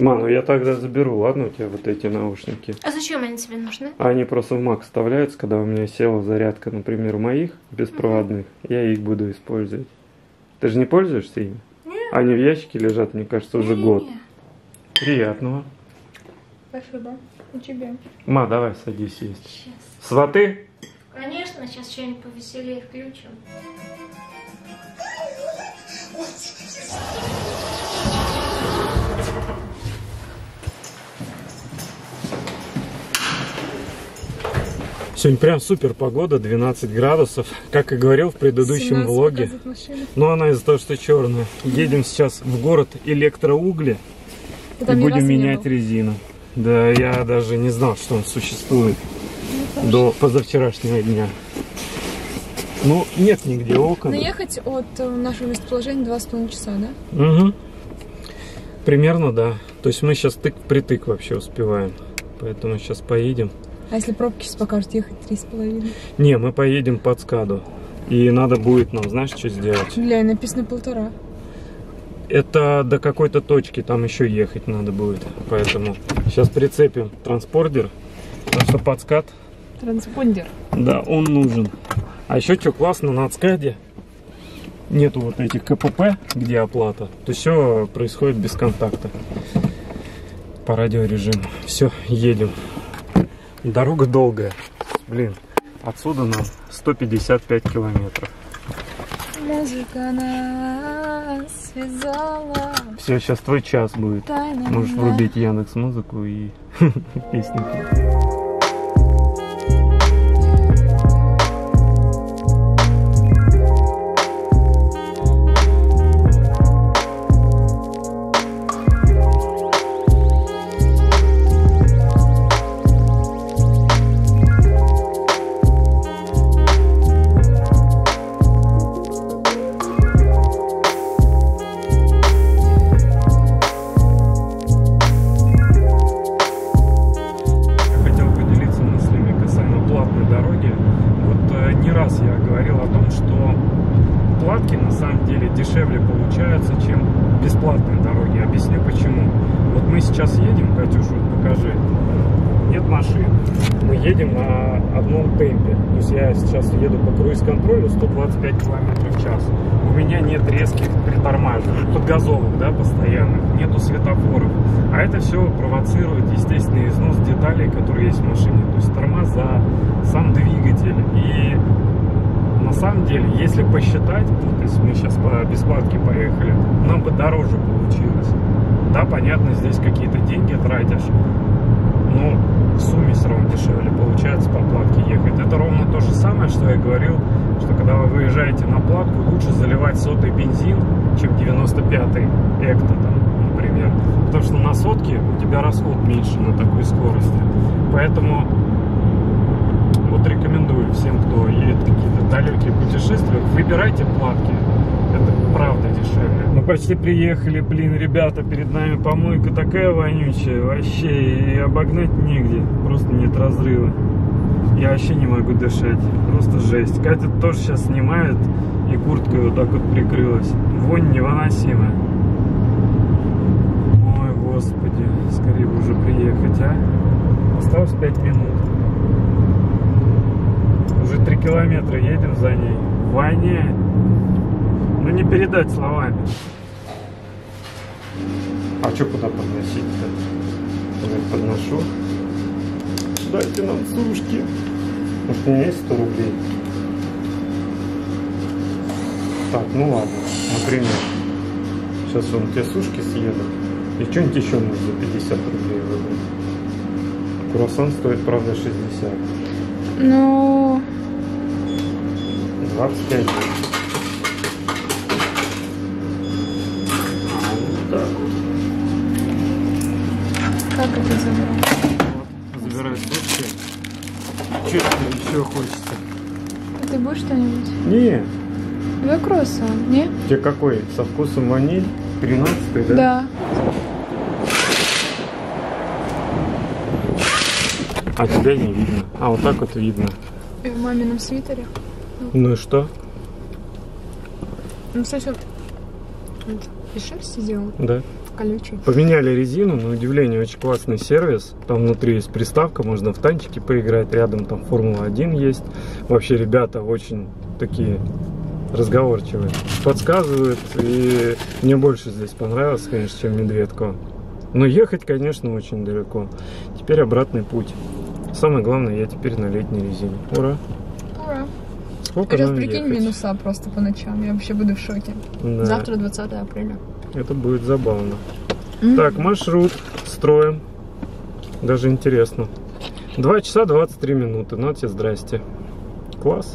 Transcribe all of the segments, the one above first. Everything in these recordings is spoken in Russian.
Ма, ну я тогда заберу, ладно, у тебя вот эти наушники. А зачем они тебе нужны? Они просто в Mac вставляются, когда у меня села зарядка, например, моих беспроводных, я их буду использовать. Ты же не пользуешься ими? Нет. Они в ящике лежат, мне кажется, уже год. Приятного. Спасибо. И тебе. Ма, давай садись есть. Сейчас. Сваты? Конечно, сейчас что-нибудь повеселее включим. Сегодня прям супер погода, 12 градусов, как и говорил в предыдущем влоге. Но она из-за того, что черная. Едем сейчас в город Электроугли и будем менять резину. Да, я даже не знал, что он существует до позавчерашнего дня. Ну, нет нигде окон. Но ехать от нашего местоположения 2,5 часа, да? Угу. Примерно, да. То есть мы сейчас тык-притык вообще успеваем. Поэтому сейчас поедем. А если пробки сейчас покажут, ехать 3,5? Не, мы поедем под Скаду. И надо будет нам, знаешь, что сделать? Бля, написано 1,5. Это до какой-то точки, там еще ехать надо будет. Поэтому сейчас прицепим транспордер. Так что под Скад. Транспондер. Да, он нужен. А еще что классно, на Скаде нету вот этих КПП, где оплата. То все происходит без контакта. По радиорежиму. Все, едем. Дорога долгая. Блин, отсюда нам 155 километров. Музыка нас связала. Все, сейчас твой час будет. Можешь врубить Яндекс.Музыку и песни. Дешевле получается, чем бесплатные дороги. Объясню почему. Вот мы сейчас едем, Катюша, покажи. Нет машин. Мы едем на одном темпе. То есть я сейчас еду по круиз-контролю 125 км в час. У меня нет резких притормаживаний, подгазовок, да, постоянных. Нету светофоров. А это все провоцирует естественный износ деталей, которые есть в машине. То есть тормоза, сам двигатель. И на самом деле, если посчитать, то есть мы сейчас по бесплатке поехали, нам бы дороже получилось. Да, понятно, здесь какие-то деньги тратишь, но в сумме все равно дешевле получается по платке ехать. Это ровно то же самое, что я говорил, что когда вы выезжаете на платку, лучше заливать 100-й бензин, чем 95-й экто, там, например. Потому что на сотке у тебя расход меньше на такой скорости. Поэтому вот рекомендую всем, кто едет какие-то далекие путешествия, выбирайте платки. Это правда дешевле. Мы почти приехали, блин, ребята, перед нами помойка такая вонючая, вообще, и обогнать негде, просто нет разрыва. Я вообще не могу дышать, просто жесть. Катя тоже сейчас снимает, и курткой вот так вот прикрылась. Вонь невыносимая. Ой, господи, скорее бы уже приехать, а? Осталось 5 минут. Уже 3 километра едем за ней. Воняет. Ну не передать словами. А что куда подносить-то? Я подношу. Дайте нам сушки. Может, у меня есть 100 рублей? Так, ну ладно. Например. Сейчас вон те сушки съеду. И что-нибудь еще можно за 50 рублей выбрать. Круассан стоит, правда, 60. Ну... 25. Как это забрать? Вот, забирай сушки. Что тебе еще хочется? А ты будешь что-нибудь? Не. Давай круассан, не? Тебе какой? Со вкусом ваниль? 13-й, да? Да. А тебя не видно. А вот так вот видно. И в мамином свитере. Ну и что? Ну, кстати, он из шерсти сделал. Да. Колючий. Поменяли резину, на удивление, очень классный сервис. Там внутри есть приставка, можно в танчики поиграть. Рядом там Формула-1 есть. Вообще ребята очень такие разговорчивые. Подсказывают. И мне больше здесь понравилось, конечно, чем Медведково. Но ехать, конечно, очень далеко. Теперь обратный путь. Самое главное, я теперь на летней резине. Ура! Ура! Сколько Сейчас нам прикинь ехать? минуса просто по ночам. Я вообще буду в шоке. Да. Завтра 20 апреля. Это будет забавно. Так, маршрут строим. Даже интересно. 2 часа 23 минуты. Ну, тебе здрасте. Класс.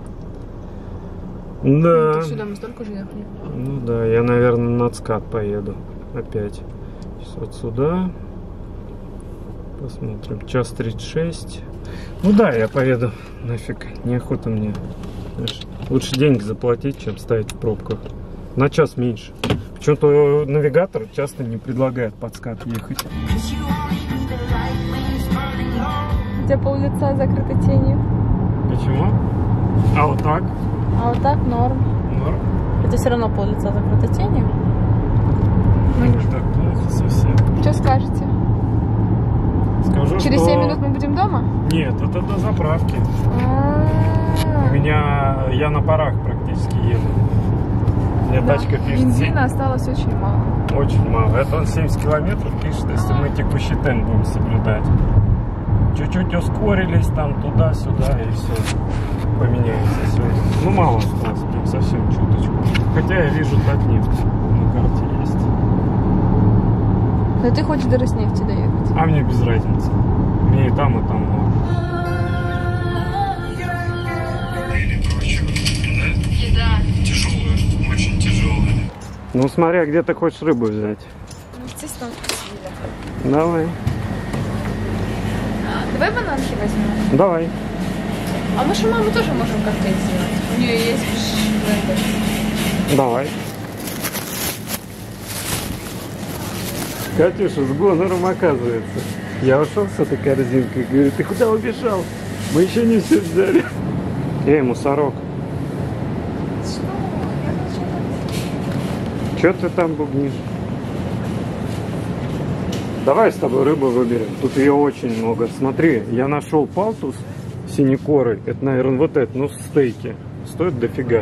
Да. Сюда мы столько же ехали. Ну да, я, наверное, на ЦКАД поеду. Опять. Сейчас вот сюда. Посмотрим. Час 36. Ну да, я поеду. Нафиг. Неохота мне. Знаешь, лучше деньги заплатить, чем стоять в пробках. На час меньше. Почему-то навигатор часто не предлагает под ЦКАД ехать. У тебя пол-лица закрыто тенью. Почему? А вот так? А вот так норм. Норм. Хотя все равно пол-лица закрыто тенью. Ну, не так плохо совсем. Что скажете? Скажу, Через что... 7 минут мы будем дома? Нет, это до заправки. У меня... Я на парах практически еду. Мне тачка пишет... Бензина осталось очень мало. Очень мало. Это он 70 километров пишет, если мы текущий темп будем соблюдать. Чуть-чуть ускорились там туда-сюда и все. Поменяется все. Ну, мало осталось, прям совсем чуточку. Хотя я вижу Татнефть на карте есть. Но ты хочешь до Роснефти доехать? А мне без разницы. Мне и там мало. Еда. Тяжелая, очень тяжелая. Ну, смотря, где ты хочешь рыбу взять. Ну, естественно, вкусили. Давай. Давай бананки возьмем. Давай. А мы же маму тоже можем коктейль сделать. У нее есть блендер. Давай. Катюша с гонором, оказывается. Я ушел с этой корзинкой. Говорю, ты куда убежал? Мы еще не все взяли. Эй, мусорок. Че ты там бубнишь? Давай с тобой рыбу выберем. Тут ее очень много. Смотри, я нашел палтус синекоры. Это, наверное, вот это, ну, стейки. Стоит дофига.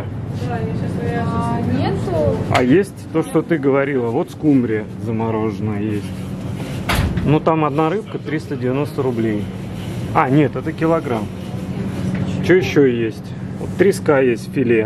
Нету. А есть то, что ты говорила. Вот скумбрия замороженная есть. Ну, там одна рыбка 390 рублей. А, нет, это килограмм. Что еще есть? Вот треска есть, филе.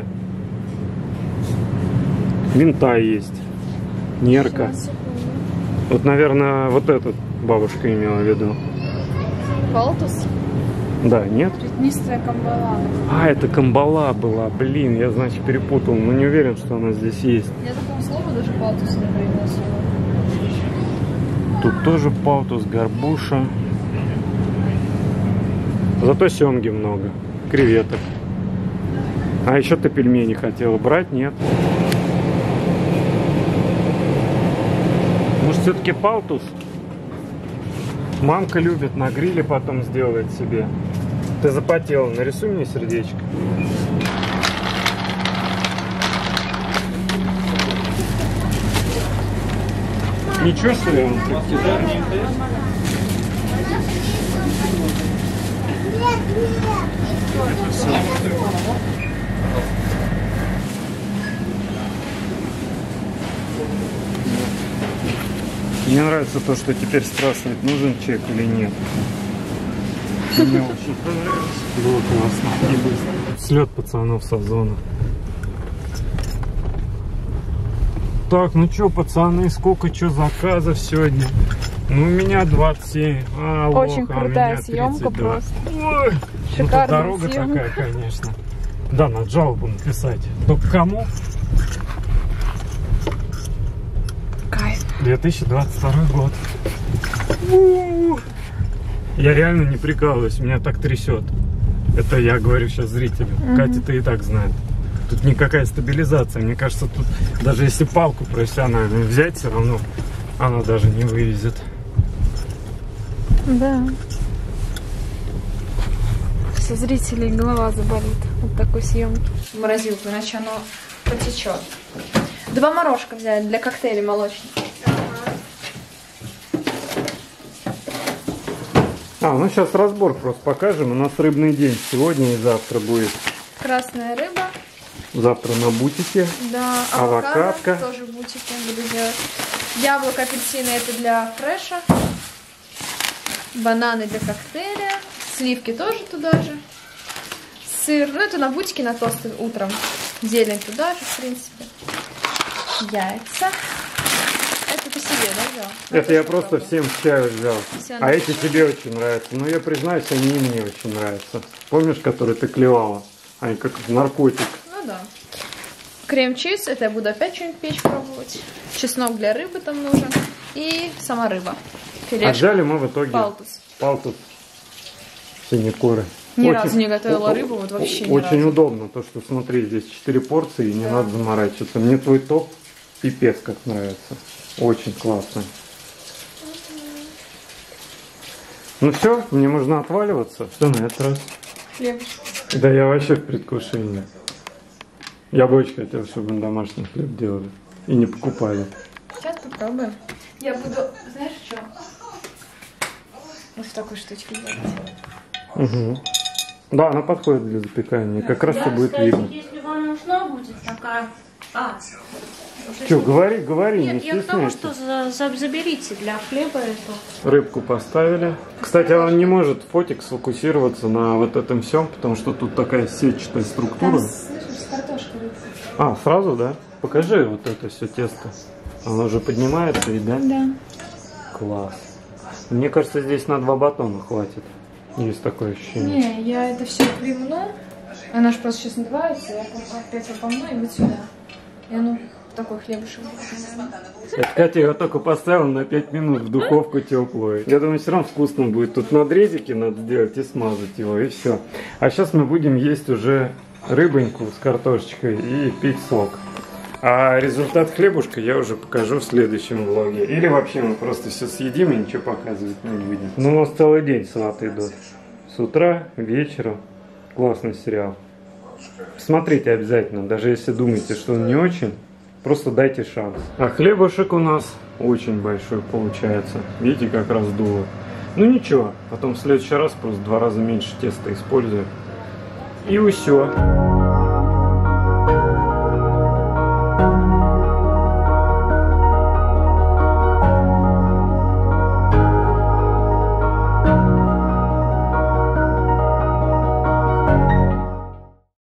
Минта есть. Нерка. Вот, наверное, вот этот бабушка имела в виду. Палтус? Да, нет? Пятнистая камбала. А, это камбала была. Блин, я, значит, перепутал. Но не уверен, что она здесь есть. Я такого слова даже палтус не произносила. Тут тоже палтус, горбуша. Зато семги много. Креветок. А еще ты пельмени хотела брать? Нет. Может, все-таки палтус? Мамка любит, на гриле потом сделает себе. Ты запотела, нарисуй мне сердечко. Ничего, что ли, он кидает? Это все. Мне нравится то, что теперь спрашивают, нужен чек или нет. Мне очень понравилось. Было классно и быстро. Слет пацанов со зоны. Так, ну что, пацаны, сколько что заказов сегодня? Ну, у меня 27. Очень крутая съемка просто. Ой, шикарная дорога съемка. такая, конечно. Да, надо жалобу написать. Только кому? Кайф. 2022 год. Я реально не прикалываюсь, меня так трясет. Это я говорю сейчас зрителю. Катя-то и так знает. Тут никакая стабилизация. Мне кажется, тут даже если палку профессиональную взять, все равно она даже не вывезет. Да. Со зрителей голова заболит от такой съемки. В морозилку, иначе оно потечет. Два морожка взять для коктейля молочных. Ну сейчас разбор просто покажем. У нас рыбный день сегодня и завтра будет. Красная рыба. Завтра на бутике. Да, авокадо. Тоже бутики буду делать. Яблоко, апельсины это для фреша. Бананы для коктейля. Сливки тоже туда же. Сыр. Ну это на бутике, на тосты утром. Зелень туда же, в принципе. Яйца. Это по себе, да, взял? Это я просто всем в чаю взял. А эти тебе очень нравятся. Но я признаюсь, они и мне очень нравятся. Помнишь, которые ты клевала? Они как наркотик. Ну да. Крем-чиз, это я буду опять что-нибудь печь пробовать. Чеснок для рыбы там нужен. И сама рыба. Филешка. А взяли мы в итоге Палтус. Синекуры. Ни разу не готовила рыбу, вот вообще ни Очень разу. удобно, то что смотри, здесь 4 порции, и не надо заморачиваться. Мне твой топ пипец как нравится. Очень классно. Ну все, мне можно отваливаться. Что на этот раз? Хлеб. Да я вообще в предвкушении. Я бы очень хотел, чтобы мы домашний хлеб делали. И не покупали. Сейчас попробуем. Я буду, знаешь что? Вот в такой штучке делать. Угу. Да, она подходит для запекания. Как раз и будет видно. Если вам нужна будет такая... Что, говори, Нет, не я к тому, стесняйся. что заберите для хлеба эту. Рыбку поставили. Кстати, он не может фотик сфокусироваться на вот этом всем, потому что тут такая сетчатая структура. Слышишь, с картошкой рыбка. Сразу, да? Покажи вот это все тесто. Оно уже поднимается, и да? Да. Класс. Мне кажется, здесь на 2 батона хватит. Есть такое ощущение. Не, я это все примну. Она же просто сейчас надувается, я опять помну и вот сюда. И оно такой хлебушек будет. Это Катя его только поставила на 5 минут в духовку теплую. Я думаю, все равно вкусно будет. Тут надрезики надо сделать и смазать его, и все. А сейчас мы будем есть уже рыбоньку с картошечкой и пить сок. А результат хлебушка я уже покажу в следующем влоге. Или вообще мы просто все съедим и ничего показывать не будем. Ну, у нас целый день сваты идут. С утра, вечером. Классный сериал. Смотрите обязательно, даже если думаете, что он не очень, просто дайте шанс. А хлебушек у нас очень большой получается. Видите, как раздуло. Ну ничего, потом в следующий раз просто в 2 раза меньше теста использую. И все.